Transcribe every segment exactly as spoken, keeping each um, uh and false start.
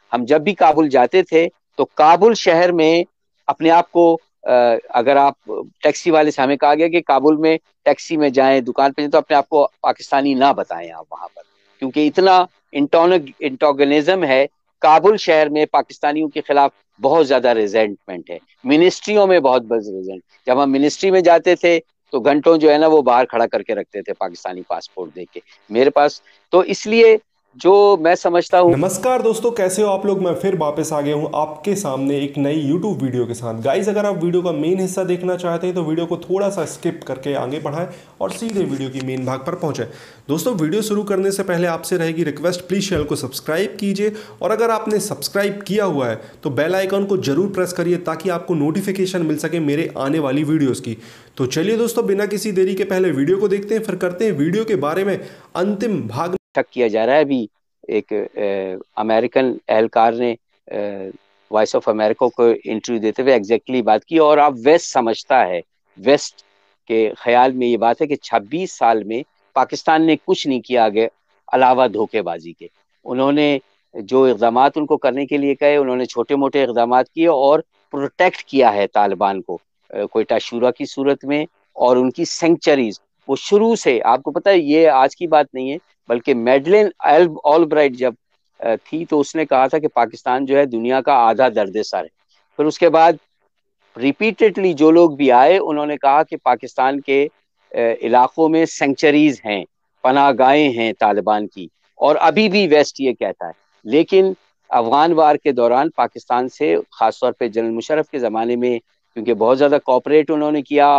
हम जब भी काबुल जाते थे तो काबुल शहर में अपने आप को, अगर आप टैक्सी वाले से, हमें कहा गया कि काबुल में टैक्सी में जाएं, दुकान पे जाएं, तो अपने आप को पाकिस्तानी ना बताएं आप वहां पर, क्योंकि इतना इंटोगनिज्म है काबुल शहर में, पाकिस्तानियों के खिलाफ बहुत ज्यादा रिजेंटमेंट है। मिनिस्ट्रियों में बहुत बड़ा रिजेंट, जब हम मिनिस्ट्री में जाते थे तो घंटों जो है ना वो बाहर खड़ा करके रखते थे पाकिस्तानी पासपोर्ट देख के मेरे पास। तो इसलिए जो मैं समझता हूँ। नमस्कार दोस्तों, कैसे हो आप लोग। मैं फिर वापस आ गया हूं आपके सामने एक नई यूट्यूब वीडियो के साथ। गाइस, अगर आप वीडियो का मेन हिस्सा देखना चाहते हैं तो वीडियो को थोड़ा सा स्किप करके आगे बढ़ाएं और सीधे वीडियो की मेन भाग पर पहुंचे। दोस्तों, वीडियो शुरू करने से पहले आपसे रहेगी रिक्वेस्ट, प्लीज़ चैनल को सब्सक्राइब कीजिए, और अगर आपने सब्सक्राइब किया हुआ है तो बेल आइकन को जरूर प्रेस करिए ताकि आपको नोटिफिकेशन मिल सके मेरे आने वाली वीडियोज़ की। तो चलिए दोस्तों, बिना किसी देरी के पहले वीडियो को देखते हैं, फिर करते हैं वीडियो के बारे में अंतिम भाग। शक किया जा रहा है अभी एक अमेरिकन एहलकार ने वॉइस ऑफ अमेरिका को इंटरव्यू देते हुए एग्जैक्टली बात की, और अब वेस्ट समझता है, वेस्ट के ख्याल में ये बात है कि छब्बीस साल में पाकिस्तान ने कुछ नहीं किया आगे अलावा धोखेबाजी के। उन्होंने जो इक़दाम उनको करने के लिए कहे, उन्होंने छोटे मोटे इक़दाम किए और प्रोटेक्ट किया है तालिबान को क्वेटा शूरा की सूरत में, और उनकी सेंचुरीज वो शुरू से, आपको पता है ये आज की बात नहीं है, बल्कि मैडलिन ऑलब्राइट जब थी तो उसने कहा था कि पाकिस्तान जो है दुनिया का आधा दर्द सर है। फिर उसके बाद रिपीटेडली जो लोग भी आए उन्होंने कहा कि पाकिस्तान के इलाकों में सेंचुरीज हैं, पनाहगाहें हैं तालिबान की, और अभी भी वेस्ट ये कहता है। लेकिन अफगान वार के दौरान पाकिस्तान से, खासतौर पे जनरल मुशर्रफ के ज़माने में, क्योंकि बहुत ज़्यादा कोऑपरेट उन्होंने किया,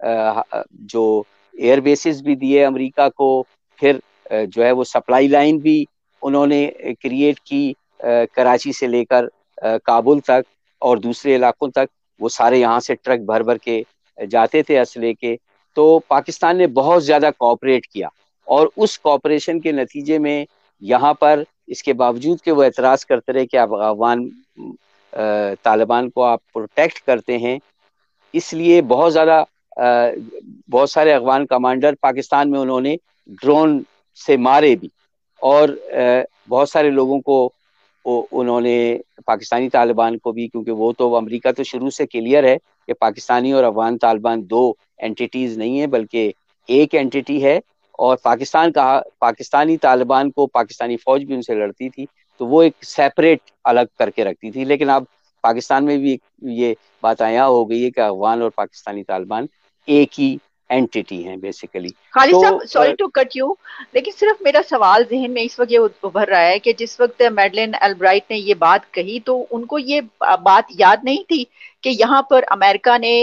जो एयर बेसिस भी दिए अमेरिका को, फिर जो है वो सप्लाई लाइन भी उन्होंने क्रिएट की कराची से लेकर काबुल तक और दूसरे इलाकों तक, वो सारे यहाँ से ट्रक भर भर के जाते थे असले के। तो पाकिस्तान ने बहुत ज़्यादा कोऑपरेट किया, और उस कोऑपरेशन के नतीजे में यहाँ पर, इसके बावजूद कि वो एतराज़ करते रहे कि आप अफगान तालिबान को आप प्रोटेक्ट करते हैं, इसलिए बहुत ज़्यादा बहुत सारे अफगान कमांडर पाकिस्तान में उन्होंने ड्रोन से मारे भी, और बहुत सारे लोगों को उन्होंने, पाकिस्तानी तालिबान को भी, क्योंकि वो तो अमेरिका तो शुरू से क्लियर है कि पाकिस्तानी और अफगान तालिबान दो एंटिटीज़ नहीं है बल्कि एक एंटिटी है, और पाकिस्तान का, पाकिस्तानी तालिबान को पाकिस्तानी फ़ौज भी उनसे लड़ती थी तो वो एक सेपरेट अलग करके रखती थी। लेकिन अब पाकिस्तान में भी ये बात आया हो गई है कि अफगान और पाकिस्तानी तालिबान एक ही एंटिटी हैं बेसिकली। खालिद साहब, सॉरी टू कट यू, लेकिन सिर्फ मेरा सवाल जहन में इस वक्त ये उभर रहा है कि जिस वक्त मैडलिन ऑलब्राइट ने ये बात कही तो उनको ये बात याद नहीं थी कि यहाँ पर अमेरिका ने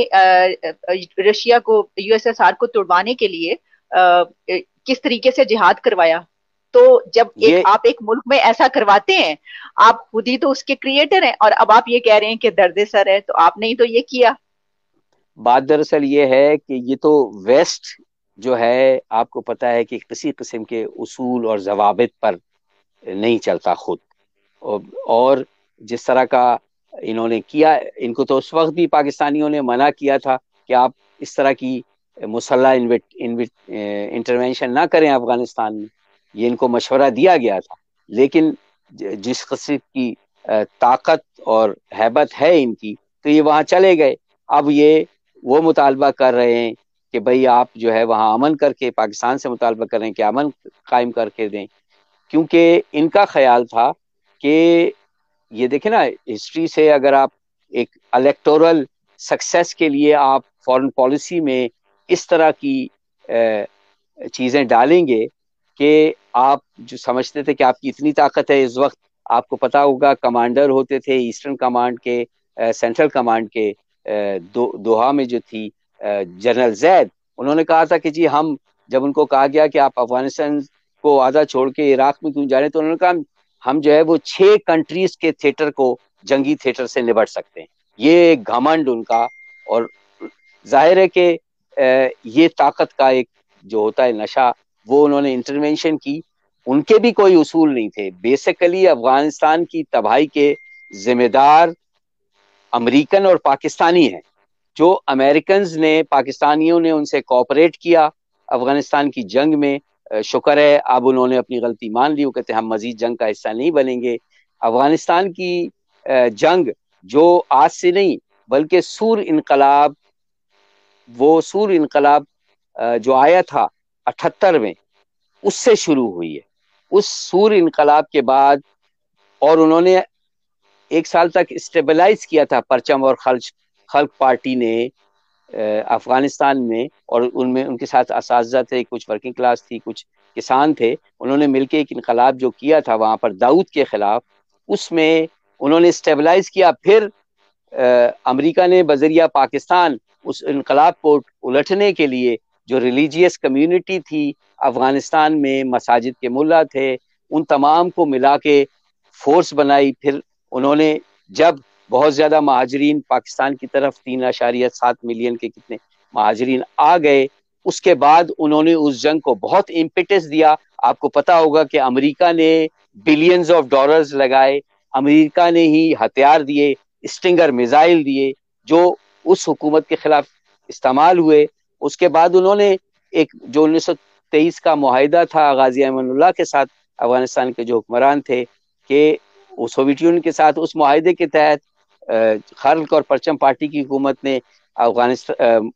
रशिया को, यूएसएसआर को तोड़वाने के लिए आ, किस तरीके से जिहाद करवाया। तो जब एक आप एक मुल्क में ऐसा करवाते हैं, आप खुद ही तो उसके क्रिएटर हैं, और अब आप ये कह रहे हैं कि दर्द सर है, तो आपने ही तो ये किया। बात दरअसल ये है कि ये तो वेस्ट जो है, आपको पता है कि किसी किस्म के उसूल और जवाबित पर नहीं चलता खुद, और जिस तरह का इन्होंने किया, इनको तो उस वक्त भी पाकिस्तानियों ने मना किया था कि आप इस तरह की मुसल्ला इंटरवेंशन ना करें अफगानिस्तान में, ये इनको मशवरा दिया गया था। लेकिन जिस किस्म की ताकत और हैबत है इनकी, तो ये वहाँ चले गए। अब ये वो मुतालबा कर रहे हैं कि भाई आप जो है वहाँ अमन करके, पाकिस्तान से मुतालबा कर रहे हैं कि अमन कायम करके दें, क्योंकि इनका ख्याल था कि ये देखें ना, हिस्ट्री से अगर आप एक इलेक्टोरल सक्सेस के लिए आप फॉरेन पॉलिसी में इस तरह की चीज़ें डालेंगे कि आप जो समझते थे कि आपकी इतनी ताकत है, इस वक्त आपको पता होगा कमांडर होते थे ईस्टर्न कमांड के, सेंट्रल कमांड के, दो, दोहा में जो थी जनरल जैद, उन्होंने कहा था कि जी हम, जब उनको कहा गया कि आप अफगानिस्तान को आधा छोड़ के इराक में क्यों जा रहे हैं, तो उन्होंने कहा हम जो है वो छह कंट्रीज के थिएटर को जंगी थिएटर से निपट सकते हैं। ये एक घमंड उनका, और जाहिर है कि ये ताकत का एक जो होता है नशा, वो उन्होंने इंटरवेंशन की। उनके भी कोई उसूल नहीं थे। बेसिकली अफगानिस्तान की तबाही के जिम्मेदार अमेरिकन और पाकिस्तानी हैं। जो अमेरिकन ने, पाकिस्तानियों ने उनसे कोऑपरेट किया अफगानिस्तान की जंग में, शुक्र है अब उन्होंने अपनी गलती मान ली, वो कहते हैं हम मजीद जंग का हिस्सा नहीं बनेंगे। अफगानिस्तान की जंग जो आज से नहीं बल्कि सूर इनकलाब, वो सूर इनकलाब जो आया था अठहत्तर में, उससे शुरू हुई है। उस सूर इनकलाब के बाद और उन्होंने एक साल तक स्टेबलाइज किया था परचम और खल्क खल्क पार्टी ने अफगानिस्तान में, और उनमें उनके साथ असातिज़ा थे, कुछ वर्किंग क्लास थी, कुछ किसान थे। उन्होंने मिलकर एक इनकलाब जो किया था वहाँ पर दाऊद के खिलाफ, उसमें उन्होंने स्टेबलाइज किया। फिर अमेरिका ने बजरिया पाकिस्तान उस इनकलाब को उलटने के लिए जो रिलीजियस कम्युनिटी थी अफगानिस्तान में, मसाजिद के मुल्ला थे, उन तमाम को मिला के फोर्स बनाई। फिर उन्होंने जब बहुत ज़्यादा महाजरीन पाकिस्तान की तरफ, तीन आशारिया सात मिलियन के कितने महाजरीन आ गए, उसके बाद उन्होंने उस जंग को बहुत इम्पेटस दिया। आपको पता होगा कि अमेरिका ने बिलियंस ऑफ डॉलर्स लगाए, अमेरिका ने ही हथियार दिए, स्टिंगर मिसाइल दिए, जो उस हुकूमत के खिलाफ इस्तेमाल हुए। उसके बाद उन्होंने एक जो उन्नीस सौ तेईस का मुआहिदा था गाजी अमानुल्लाह के साथ, अफगानिस्तान के जो हुक्मरान थे, कि सोवियत यूनियन के साथ, उस मुआहिदे के तहत खल्क और परचम पार्टी की हुकूमत ने अफगानिस्तान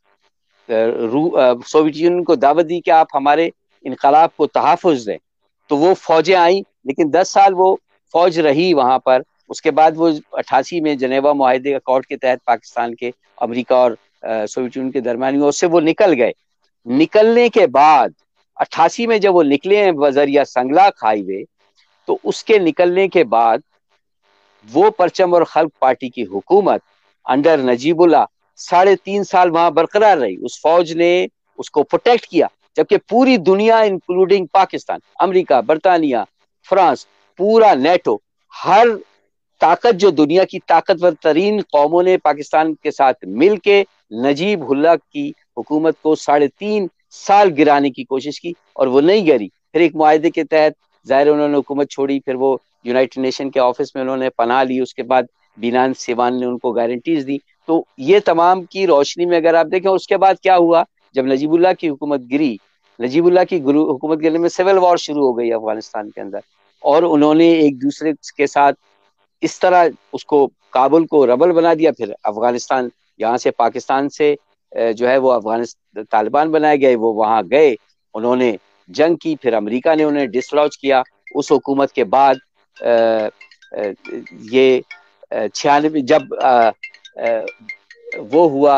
सोवियत यूनियन को दावत दी कि आप हमारे इनकलाब को तहफ़्फ़ुज़ दें। तो वो फौजें आई, लेकिन दस साल वो फौज रही वहाँ पर। उसके बाद वो अट्ठासी में जनेवा मुआहिदे अकॉर्ड के तहत पाकिस्तान के, अमेरिका और सोवियत यूनियन के दरमियान हुआ, उससे वो निकल गए। निकलने के बाद अट्ठासी में जब वो निकले हैं बजरिया संगलाक हाईवे, तो उसके निकलने के बाद वो परचम और खल्क पार्टी की हुकूमत अंडर नजीबुल्लाह साढ़े तीन साल वहां बरकरार रही। उस फौज ने उसको प्रोटेक्ट किया, जबकि पूरी दुनिया इंक्लूडिंग पाकिस्तान, अमेरिका, बरतानिया, फ्रांस, पूरा नेटो, हर ताकत, जो दुनिया की ताकतवर तरीन कौमों ने पाकिस्तान के साथ मिलके नजीबुल्लाह की हुकूमत को साढ़े तीन साल गिराने की कोशिश की, और वो नहीं गिरी। फिर एक मुआहिदे के तहत ज़ाहिर उन्होंने हुकूमत छोड़ी, फिर वो यूनाइटेड नेशन के ऑफिस में उन्होंने पनाह ली। उसके बाद बिनान सिवान ने उनको गारंटीज दी। तो ये तमाम की रोशनी में अगर आप देखें, उसके बाद क्या हुआ, जब नजीबुल्लाह की हुकूमत गिरी, नजीबुल्लाह की हुकूमत गिरने में सिविल वॉर शुरू हो गई अफगानिस्तान के अंदर, और उन्होंने एक दूसरे के साथ इस तरह उसको, काबुल को रबल बना दिया। फिर अफगानिस्तान, यहाँ से पाकिस्तान से जो है वो अफगानिस्तान तालिबान बनाए गए, वो वहाँ गए, उन्होंने जंग की, फिर अमेरिका ने उन्हें डिसलॉज किया। उस हुकूमत के बाद आ, आ, ये छियानवे जब आ, आ, वो हुआ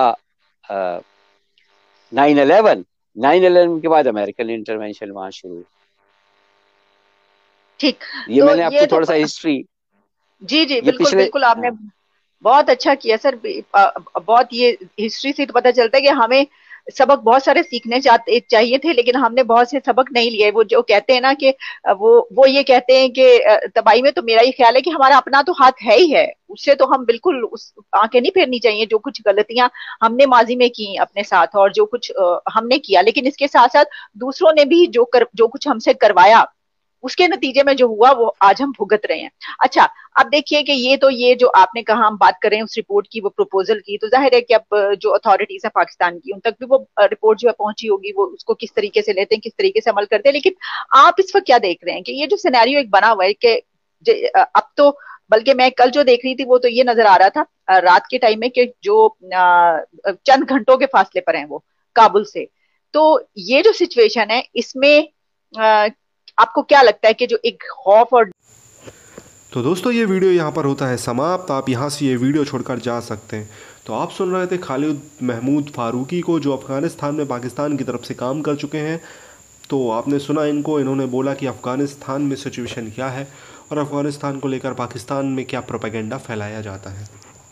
नाइन इलेवन नाइन इलेवन के बाद अमेरिकन इंटरवेंशन वहां शुरू। ठीक, ये तो मैंने आपको ये थोड़ा तो, सा हिस्ट्री, जी जी बिल्कुल पिछले, बिल्कुल आपने बहुत अच्छा किया सर। बहुत ये हिस्ट्री से तो पता चलता है कि हमें सबक बहुत सारे सीखने चाहते चाहिए थे, लेकिन हमने बहुत से सबक नहीं लिए। वो जो कहते हैं ना कि वो वो ये कहते हैं कि तबाही में, तो मेरा ये ख्याल है कि हमारा अपना तो हाथ है ही है, उससे तो हम बिल्कुल उस आंखें नहीं फेरनी चाहिए। जो कुछ गलतियां हमने माजी में की अपने साथ, और जो कुछ हमने किया, लेकिन इसके साथ साथ दूसरों ने भी जो कर, जो कुछ हमसे करवाया, उसके नतीजे में जो हुआ वो आज हम भुगत रहे हैं। अच्छा, अब देखिए कि ये तो ये जो आपने कहा, हम बात कर रहे हैं उस रिपोर्ट की, वो प्रपोजल की, तो जाहिर है कि अब जो अथॉरिटीज है पाकिस्तान की, उन तक भी वो रिपोर्ट जो है पहुंची होगी, वो उसको किस तरीके से लेते हैं, किस तरीके से अमल करते हैं। लेकिन आप इस वक्त क्या देख रहे हैं कि ये जो सिनेरियो एक बना हुआ है कि अब तो, बल्कि मैं कल जो देख रही थी वो तो ये नजर आ रहा था रात के टाइम में कि जो चंद घंटों के फासले पर है वो काबुल से, तो ये जो सिचुएशन है इसमें आपको क्या लगता है कि जो एक खौफ और, तो दोस्तों ये वीडियो यहाँ पर होता है समाप्त। आप यहाँ से ये वीडियो छोड़कर जा सकते हैं। तो आप सुन रहे थे खालिद महमूद फारूकी को, जो अफ़गानिस्तान में पाकिस्तान की तरफ से काम कर चुके हैं। तो आपने सुना इनको, इन्होंने बोला कि अफ़गानिस्तान में सिचुएशन क्या है और अफ़गानिस्तान को लेकर पाकिस्तान में क्या प्रोपेगेंडा फैलाया जाता है।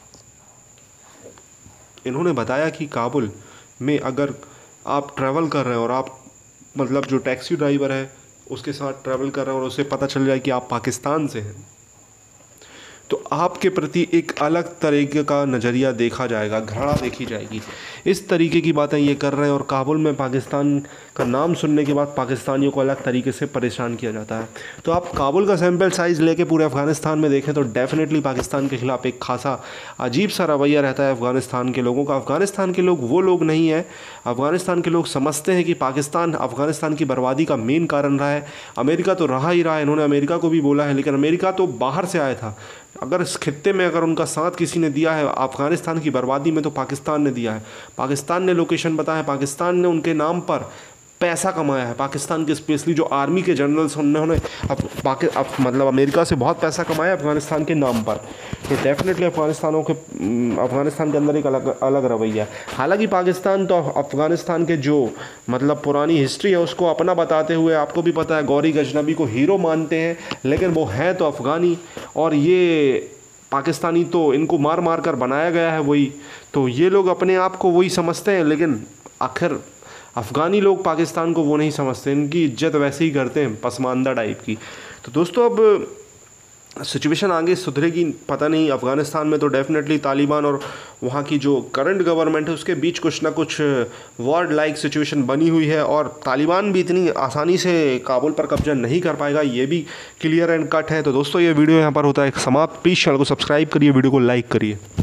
इन्होंने बताया कि काबुल में अगर आप ट्रैवल कर रहे हैं और आप, मतलब जो टैक्सी ड्राइवर है उसके साथ ट्रैवल कर रहे हैं और उसे पता चल जाए कि आप पाकिस्तान से हैं, तो आपके प्रति एक अलग तरीके का नज़रिया देखा जाएगा, घृणा देखी जाएगी। इस तरीके की बातें ये कर रहे हैं और काबुल में पाकिस्तान का नाम सुनने के बाद पाकिस्तानियों को अलग तरीके से परेशान किया जाता है। तो आप काबुल का सैंपल साइज़ लेके पूरे अफ़गानिस्तान में देखें तो डेफिनेटली पाकिस्तान के ख़िलाफ़ एक खासा अजीब सा रवैया रहता है अफ़गानिस्तान के लोगों का। अफ़गानिस्तान के लोग वो लोग नहीं हैं, अफ़गानिस्तान के लोग समझते हैं कि पाकिस्तान अफ़गानिस्तान की बर्बादी का मेन कारण रहा है। अमेरिका तो रहा ही रहा है, इन्होंने अमेरिका को भी बोला है, लेकिन अमेरिका तो बाहर से आया था। अगर इस खित्ते में अगर उनका साथ किसी ने दिया है अफ़गानिस्तान की बर्बादी में तो पाकिस्तान ने दिया है। पाकिस्तान ने लोकेशन बताया है, पाकिस्तान ने उनके नाम पर पैसा कमाया है। पाकिस्तान के स्पेशली जो आर्मी के जनरल्स उन्होंने अब पाकि अब मतलब अमेरिका से बहुत पैसा कमाया अफ़गानिस्तान के नाम पर। तो डेफिनेटली अफ़गानिस्तानों के अफ़गानिस्तान के अंदर एक अलग अलग रवैया है। हालांकि पाकिस्तान तो अफ़गानिस्तान के जो मतलब पुरानी हिस्ट्री है उसको अपना बताते हुए, आपको भी पता है, गौरी गजनबी को हीरो मानते हैं, लेकिन वो हैं तो अफ़गानी और ये पाकिस्तानी तो इनको मार मार कर बनाया गया है वही। तो ये लोग अपने आप को वही समझते हैं, लेकिन आखिर अफ़गानी लोग पाकिस्तान को वो नहीं समझते, इनकी इज्जत वैसे ही करते हैं पसमानदा टाइप की। तो दोस्तों अब सिचुएशन आगे सुधरेगी पता नहीं। अफ़गानिस्तान में तो डेफिनेटली तालिबान और वहाँ की जो करंट गवर्नमेंट है उसके बीच कुछ ना कुछ वॉर लाइक सिचुएशन बनी हुई है और तालिबान भी इतनी आसानी से काबुल पर कब्जा नहीं कर पाएगा, ये भी क्लियर एंड कट है। तो दोस्तों ये वीडियो यहाँ पर होता है समाप्त। प्लीज़ चैनल को सब्सक्राइब करिए, वीडियो को लाइक करिए।